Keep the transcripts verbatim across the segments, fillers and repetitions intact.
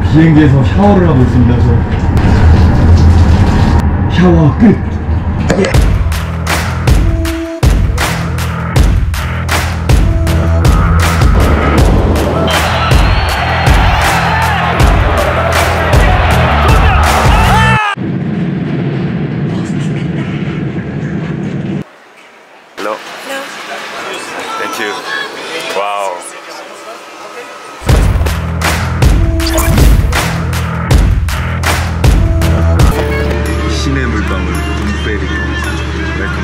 비행기에서 샤워를 하고 있습니다. 저 샤워 끝. 예. Hello. Hello. Thank you. Wow. 신의 물방울 눈베리 웰컴.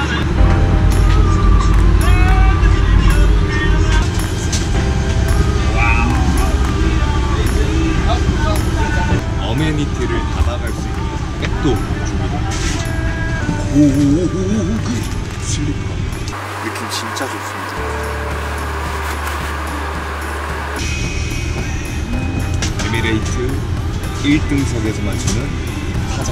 어메니티를 담아갈 수 있는 백도 준비됩니다. 오오오오 슬리퍼 느낌 진짜 좋습니다. 에미레이트 일 등석에서만 주는 타자.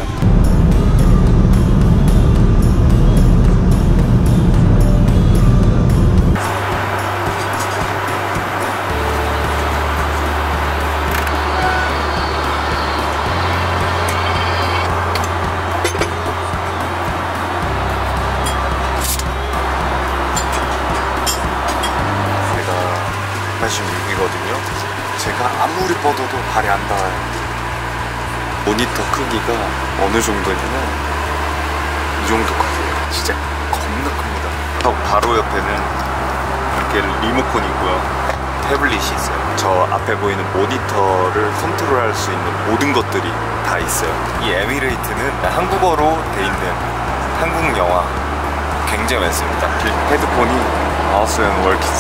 백팔십육이거든요. 제가 아무리 뻗어도 발이 안 닿아요. 모니터 크기가 어느 정도냐면 이 정도 크기예요. 진짜 겁나 큽니다. 바로 옆에는 이렇게 리모컨이 있고요. 태블릿이 있어요. 저 앞에 보이는 모니터를 컨트롤할 수 있는 모든 것들이 다 있어요. 이 에미레이트는 한국어로 돼 있는 한국 영화 굉장히 많습니다. 헤드폰이 also and works.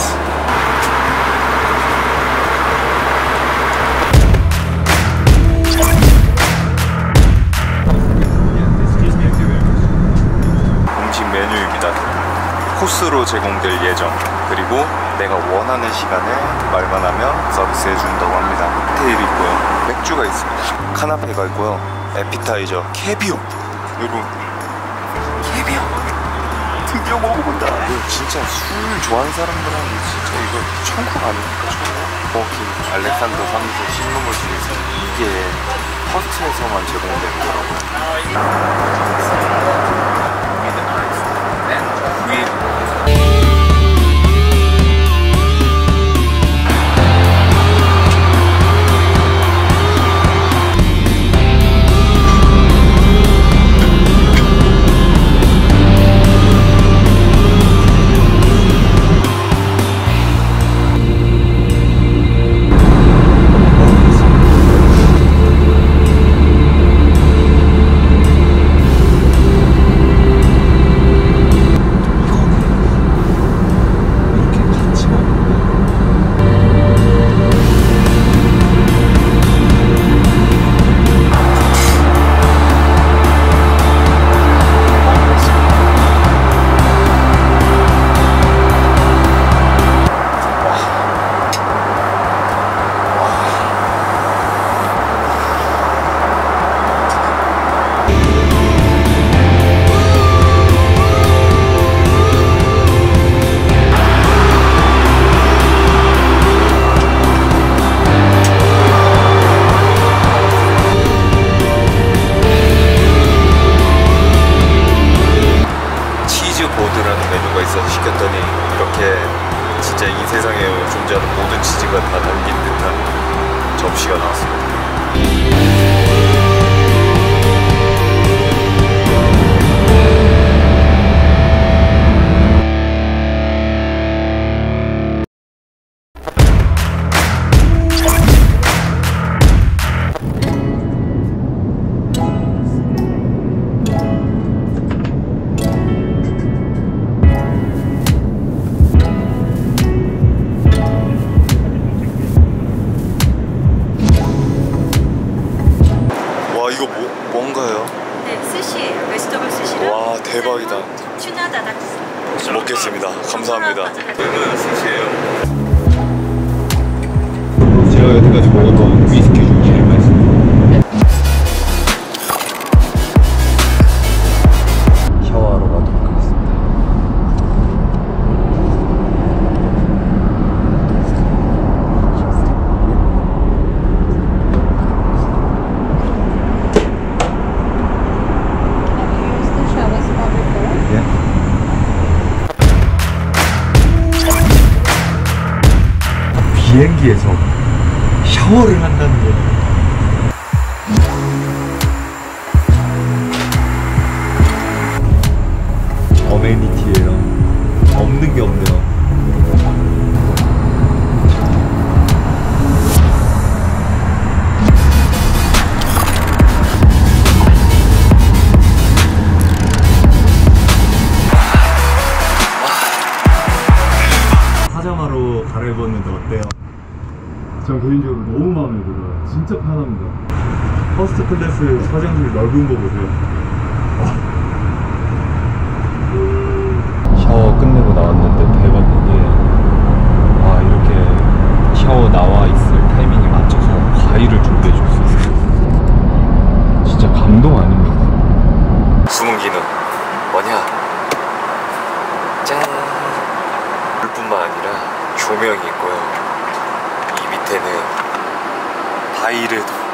메뉴입니다. 코스로 제공될 예정, 그리고 내가 원하는 시간에 말만 하면 서비스해 준다고 합니다. 칵테일이 있고요, 맥주가 있습니다, 카나페가 있고요, 에피타이저, 캐비어. 여러분, 캐비어 드디어 먹어본다. 이거 진짜 술 좋아하는 사람들은 진짜 이거 천국 아닙니까? 천국? 버킹 알렉산더 삼 세 신문물 중에서 이게 퍼스트에서만 제공되더라고요. 시켰더니 이렇게 진짜 이 세상에 존재하는 모든 치즈가 다 담긴 듯한 접시가 나왔습니다. 이거 뭐, 뭔가요? 네, 스시예요. 베지터블 스시랑. 와, 대박이다. 튜나 다닥스. 먹겠습니다. 감사합니다. 이거는 스시예요. 제가 여태까지 먹었던 위스키 중에 제일 맛있습니다. 샤워하러 가도록 하겠습니다. 어메니티에서 샤워를 한다는 거예요. 어메니티예요. 없는 게 없네요. 파자마로 갈아입었는데 어때요? 저 개인적으로 너무 마음에 들어요. 진짜 편합니다. 퍼스트 클래스 화장실 넓은 거 보세요. 샤워 끝내고 나왔는데 대박인 게, 아, 이렇게 샤워 나와 있을 타이밍에 맞춰서 과일을 준비해 줬어요. 진짜 감동 아닙니까? 숨은 기능 뭐냐? 짠! 물뿐만 아니라 조명이 있고요. 이 밑에는 바이르도.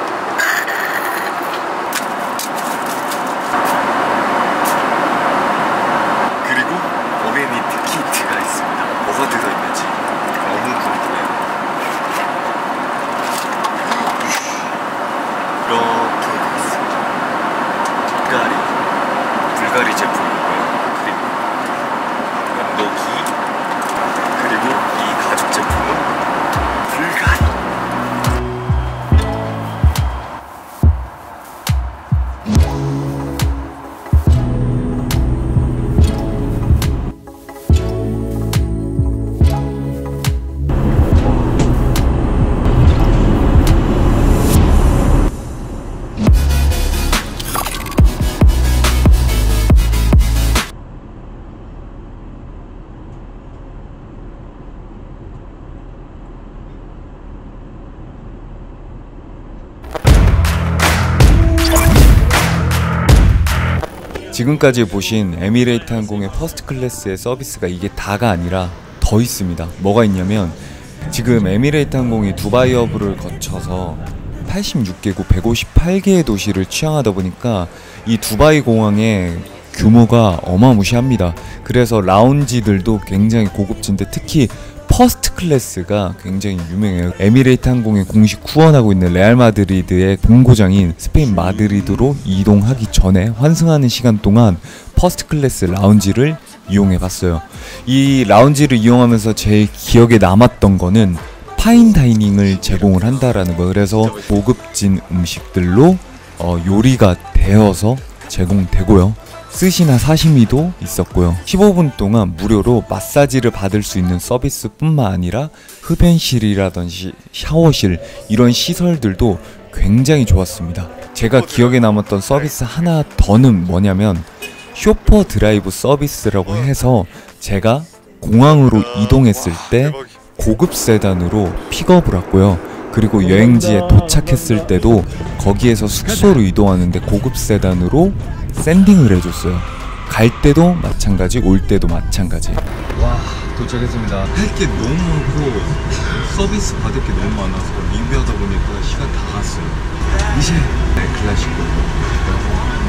그리고 어메니티 키트가 있습니다. 뭐가 들어있는지 너무 궁금해요. 이렇게 돼 있습니다. 불가리 불가리 제품이고요. 그리고 면도기, 그리고 이 가죽 제품은 불가리. 지금까지 보신 에미레이트 항공의 퍼스트 클래스의 서비스가 이게 다가 아니라 더 있습니다. 뭐가 있냐면, 지금 에미레이트 항공이 두바이 허브를 거쳐서 팔십육 개국 백오십팔 개의 도시를 취항하다 보니까 이 두바이 공항의 규모가 어마무시합니다. 그래서 라운지들도 굉장히 고급진데, 특히 퍼스트 클래스가 굉장히 유명해요. 에미레이트 항공에 공식 후원하고 있는 레알 마드리드의 본고장인 스페인 마드리드로 이동하기 전에 환승하는 시간 동안 퍼스트 클래스 라운지를 이용해봤어요. 이 라운지를 이용하면서 제 기억에 남았던 거는 파인 다이닝을 제공을 한다라는 거. 그래서 고급진 음식들로 어, 요리가 되어서 제공되고요. 스시나 사시미도 있었고요. 십오 분 동안 무료로 마사지를 받을 수 있는 서비스뿐만 아니라 흡연실이라든지 샤워실, 이런 시설들도 굉장히 좋았습니다. 제가 기억에 남았던 서비스 하나 더는 뭐냐면, 쇼퍼 드라이브 서비스라고 해서 제가 공항으로 이동했을 때 고급 세단으로 픽업을 했고요. 그리고 여행지에 도착했을 때도 거기에서 숙소로 이동하는데 고급 세단으로 샌딩을 해줬어요. 갈 때도 마찬가지, 올 때도 마찬가지. 와, 도착했습니다. 할 게 너무 많고 서비스 받을 게 너무 많아서 리뷰하다 보니까 시간 다 갔어요. 이제 네, 클래식으로